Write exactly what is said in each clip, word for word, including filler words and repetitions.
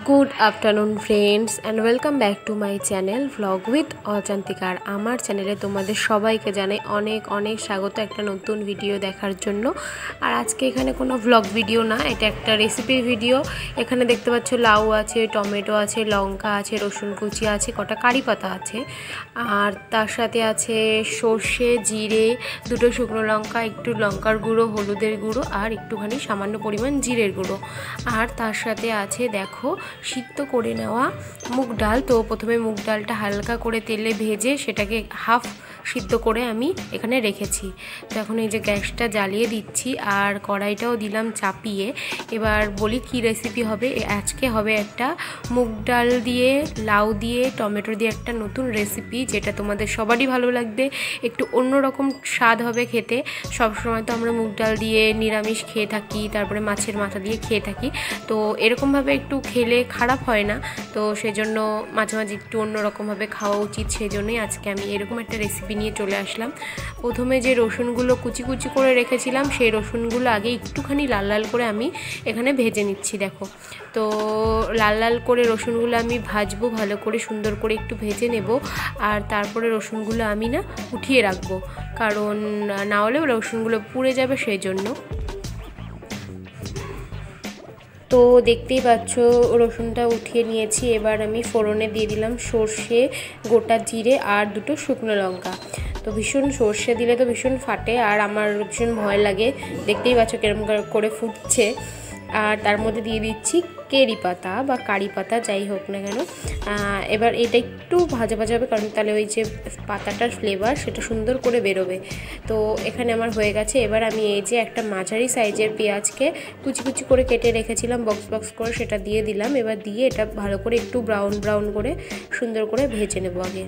Good afternoon friends and welcome back to my channel vlog with Achantika. आमार चैनेले तोमादेर सबाइके जानाई अनेक अनेक स्वागत एक नतून भिडियो देखार जोन्नो। और आज के एखाने कोनो व्लग भिडियो ना, एटा एकटा रेसिपिर भिडियो। एखाने देखते पाच्छो लाउ आछे, टमेटो आछे, लंका आछे, रसुन कुचि आछे, कटा कारि पाता आछे, और तार साथे आछे सर्षे, जिरे, दुटो शुकनो लंका, एकटू लंकार गुड़ो, हलुदेर गुड़ो और एकटूखानी सामान्य परिमाण जिरेर गुड़ो। और तार साथे आछे देखो सिद्ध करे नेওয়া मुग डाल। तो प्रथमे मुग डालटा हालका करे तेले भेजे सेटाके हाफ सिद्ध करे आमी एखाने रेखेছি। तो এখন এই যে গ্যাসটা জ্বালিয়ে দিচ্ছি আর কড়াইটাও দিলাম চাপিয়ে। এবার বলি কি রেসিপি হবে। আজকে হবে একটা মুগ ডাল দিয়ে লাউ দিয়ে টমেটো দিয়ে একটা নতুন রেসিপি, যেটা তোমাদের সবারই ভালো লাগবে। একটু অন্যরকম স্বাদ হবে খেতে। সব সময় তো আমরা মুগ ডাল দিয়ে নিরামিষ খেয়ে থাকি, তারপরে মাছের মাথা দিয়ে খেয়ে থাকি। তো এরকমভাবে একটু খেলে খারাপ হয় না, তো সেজন্য মাঝে মাঝে একটু অন্যরকমভাবে খাওয়া উচিত। সেজন্যই আজকে আমি এরকম একটা রেসিপি নিয়ে চলে আসলাম। প্রথমে যে রসুনগুলো কুচি কুচি করে রেখেছিলাম সেই রসুনগুলো আগে একটুখানি লাল লাল করে আমি এখানে ভেজে নিচ্ছি। দেখো, তো লাল লাল করে রসুনগুলো আমি ভাজবো, ভালো করে সুন্দর করে একটু ভেজে নেব। আর তারপরে রসুনগুলো আমি না উঠিয়ে রাখবো, কারণ না হলে রসুনগুলো পুড়ে যাবে সেই জন্য। তো দেখতেই পাচ্ছ রসুনটা উঠিয়ে নিয়েছি। এবার আমি ফোড়নে দিয়ে দিলাম সর্ষে, গোটা জিরে আর দুটো শুকনো লঙ্কা। তো ভীষণ সর্ষে দিলে তো ভীষণ ফাটে, আর আমার ভীষণ ভয় লাগে। দেখতেই পাচ্ছ কেরম করে ফুটছে। আর তার মধ্যে দিয়ে দিচ্ছি কেরি পাতা বা কারি পাতা, যাই হোক না কেন। এবার এটা একটু ভাজা ভাজা হবে, কারণ তাহলে ওই যে পাতাটার ফ্লেভার সেটা সুন্দর করে বেরোবে। তো এখানে আমার হয়ে গেছে। এবার আমি এই যে একটা মাঝারি সাইজের পেঁয়াজকে কুচি কুচি করে কেটে রেখেছিলাম বক্স বক্স করে, সেটা দিয়ে দিলাম। এবার দিয়ে এটা ভালো করে একটু ব্রাউন ব্রাউন করে সুন্দর করে ভেজে নেব আগে।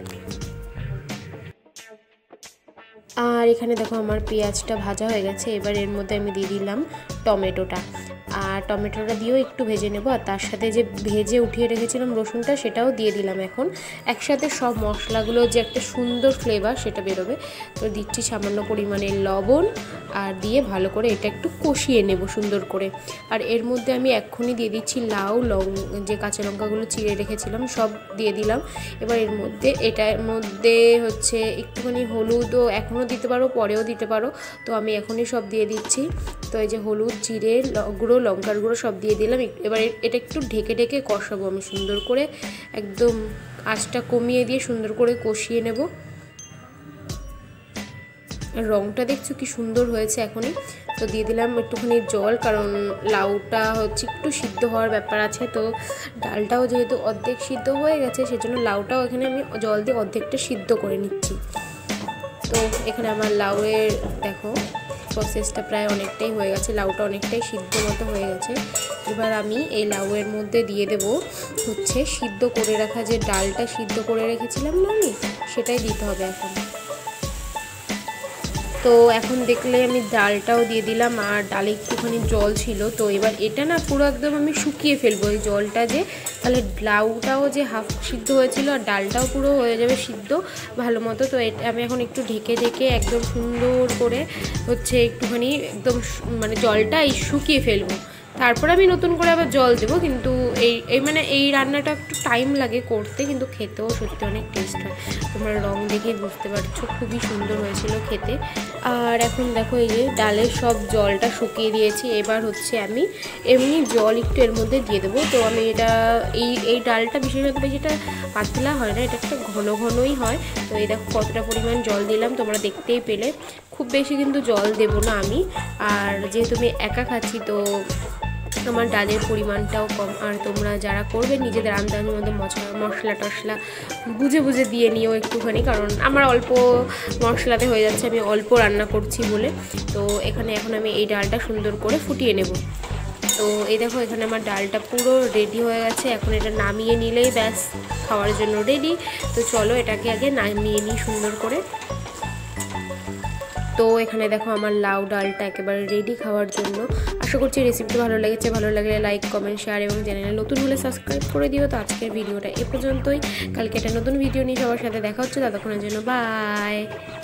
আর এখানে দেখো আমার পেঁয়াজটা ভাজা হয়ে গেছে। এবার এর মধ্যে আমি দিয়ে দিলাম টমেটোটা, আর টমেটোটা দিয়েও একটু ভেজে নেব। আর তার সাথে যে ভেজে উঠিয়ে রেখেছিলাম রসুনটা সেটাও দিয়ে দিলাম। এখন একসাথে সব মশলাগুলো যে একটা সুন্দর ফ্লেভার সেটা বেরোবে। তো দিচ্ছি সামান্য পরিমাণে লবণ, আর দিয়ে ভালো করে এটা একটু কষিয়ে নেব সুন্দর করে। আর এর মধ্যে আমি এক্ষুনি দিয়ে দিচ্ছি লাউ, লং যে কাঁচা লঙ্কাগুলো চিড়ে রেখেছিলাম সব দিয়ে দিলাম। এবার এর মধ্যে এটার মধ্যে হচ্ছে একটুখানি হলুদও এখনও দিতে পারো, পরেও দিতে পারো। তো আমি এখনই সব দিয়ে দিচ্ছি। তো এই যে হলুদ, জিরে গুঁড়ো, লঙ্কার গুঁড়ো সব দিয়ে দিলাম। এবার এটা একটু ঢেকে ঢেকে কষাবো আমি সুন্দর করে, একদম আঁচটা কমিয়ে দিয়ে সুন্দর করে কষিয়ে নেব। রংটা দেখছো কি সুন্দর হয়েছে এখনই। তো দিয়ে দিলাম একটুখানি জল, কারণ লাউটা হচ্ছে একটু সিদ্ধ হওয়ার ব্যাপার আছে। তো ডালটাও যেহেতু অর্ধেক সিদ্ধ হয়ে গেছে সেজন্য লাউটাও এখানে আমি জল দিয়ে অর্ধেকটা সিদ্ধ করে নিচ্ছি। তো এখানে আমার লাউয়ের দেখো প্রসেসটা প্রায় অনেকটাই হয়ে গেছে, লাউটা অনেকটাই সিদ্ধ মতো হয়ে গেছে। এবার আমি এই লাউয়ের মধ্যে দিয়ে দেব হচ্ছে সিদ্ধ করে রাখা যে ডালটা সিদ্ধ করে রেখেছিলাম না আমি, সেটাই দিতে হবে এখন। তো এখন দেখলে আমি ডালটাও দিয়ে দিলাম, আর ডালে একটুখানি জল ছিল। তো এবার এটা না পুরো একদম আমি শুকিয়ে ফেলবো এই জলটা, যে তাহলে লাউটাও যে হাফ সিদ্ধ হয়েছিল আর ডালটাও পুরো হয়ে যাবে সিদ্ধ ভালো মতো। তো এটা আমি এখন একটু ঢেকে ঢেকে একদম সুন্দর করে হচ্ছে একটুখানি একদম মানে জলটা এই শুকিয়ে ফেলবো। তারপর আমি নতুন করে আবার জল দেবো। কিন্তু এই এই মানে এই রান্নাটা একটু টাইম লাগে করতে, কিন্তু খেতেও সত্যি অনেক টেস্ট হয়। তোমরা রং দেখে বুঝতে পারছো খুবই সুন্দর হয়েছিল খেতে। আর এখন দেখো এই যে ডালের সব জলটা শুকিয়ে দিয়েছি। এবার হচ্ছে আমি এমনি জল একটু এর মধ্যে দিয়ে দেবো। তো আমি এটা এই এই ডালটা বিশেষত বেশি এটা পাতলা হয় না, এটা একটা ঘন ঘনই হয়। তো এই দেখো কতটা পরিমাণ জল দিলাম তোমরা দেখতেই পেলে। খুব বেশি কিন্তু জল দেবো না আমি, আর যেহেতু আমি একা খাচ্ছি তো আমার ডালের পরিমাণটাও কম। আর তোমরা যারা করবে নিজেদের আন্দাজের মধ্যে মশলা মশলা টশলা বুঝে বুঝে দিয়ে নিও একটুখানি, কারণ আমার অল্প মশলাতে হয়ে যাচ্ছে, আমি অল্প রান্না করছি বলে। তো এখানে এখন আমি এই ডালটা সুন্দর করে ফুটিয়ে নেব। তো এই দেখো এখানে আমার ডালটা পুরো রেডি হয়ে গেছে। এখন এটা নামিয়ে নিলেই ব্যাস খাওয়ার জন্য রেডি। তো চলো এটাকে আগে নামিয়ে নিই সুন্দর করে। তো এখানে দেখো আমার লাউ ডালটা একেবারে রেডি খাওয়ার জন্য। আশা করছি রেসিপিটা ভালো লেগেছে। ভালো লাগলে লাইক, কমেন্ট, শেয়ার এবং চ্যানেলে নতুন হলে সাবস্ক্রাইব করে দিও। তো আজকের ভিডিওটা এ পর্যন্তই। কালকে একটা নতুন ভিডিও নিয়ে সবার সাথে দেখা হচ্ছে। ততক্ষণের জন্য বাই।